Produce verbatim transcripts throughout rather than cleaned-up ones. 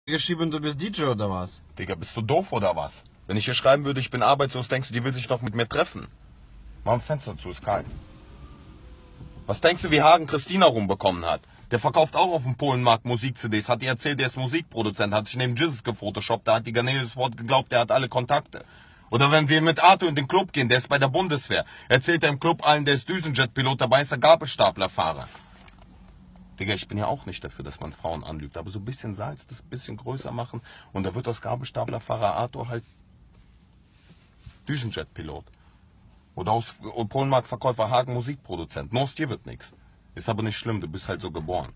Geschrieben, du bist D J oder was? Digga, bist du doof oder was? Wenn ich hier schreiben würde, ich bin arbeitslos, denkst du, die will sich doch mit mir treffen? Mach ein Fenster zu, ist kalt. Was denkst du, wie Hagen Christina rumbekommen hat? Der verkauft auch auf dem Polenmarkt Musik-C Ds. Hat ihr erzählt, der ist Musikproduzent, hat sich neben Jesus gefotoshoppt, da hat die Garnele sofort geglaubt, der hat alle Kontakte. Oder wenn wir mit Arthur in den Club gehen, der ist bei der Bundeswehr. Erzählt er im Club allen, der ist Düsenjet-Pilot, dabei ist er Gabelstaplerfahrer. Digga, ich bin ja auch nicht dafür, dass man Frauen anlügt, aber so ein bisschen Salz, das ein bisschen größer machen und da wird aus Gabelstaplerfahrer Arthur halt Düsenjet-Pilot. Oder aus Polenmarktverkäufer Hagen Musikproduzent. Nur aus dir wird nichts. Ist aber nicht schlimm, du bist halt so geboren.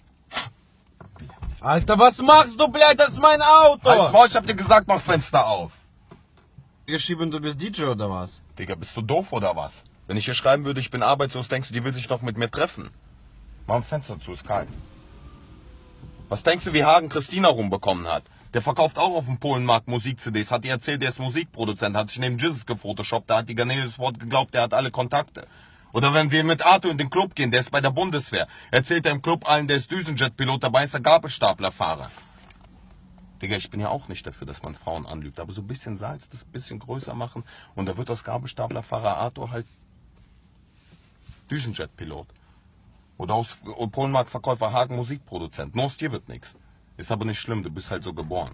Alter, was machst du, Blöd? Das ist mein Auto! Halt's Maul, ich hab dir gesagt, mach Fenster auf. Geschrieben, du bist D J oder was? Digga, bist du doof oder was? Wenn ich hier schreiben würde, ich bin arbeitslos, denkst du, die will sich doch mit mir treffen? Mach ein Fenster zu, ist kalt. Was denkst du, wie Hagen Christina rumbekommen hat? Der verkauft auch auf dem Polenmarkt Musik-C Ds. Hat ihr erzählt, der ist Musikproduzent, hat sich neben Jesus gefotoshoppt, da hat die Garnele sofort geglaubt, der hat alle Kontakte. Oder wenn wir mit Arthur in den Club gehen, der ist bei der Bundeswehr. Erzählt er im Club allen, der ist Düsenjet-Pilot, dabei ist er Gabelstaplerfahrer. Digga, ich bin ja auch nicht dafür, dass man Frauen anlügt, aber so ein bisschen Salz, das ein bisschen größer machen und da wird aus Gabelstaplerfahrer Arthur halt Düsenjet-Pilot. Oder aus Polenmarktverkäufer Hagen Musikproduzent. Nur aus dir wird nichts. Ist aber nicht schlimm, du bist halt so geboren.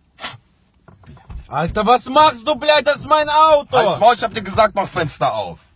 Alter, was machst du, Blöd? Das ist mein Auto! Halt's Maul, ich hab dir gesagt, mach Fenster auf.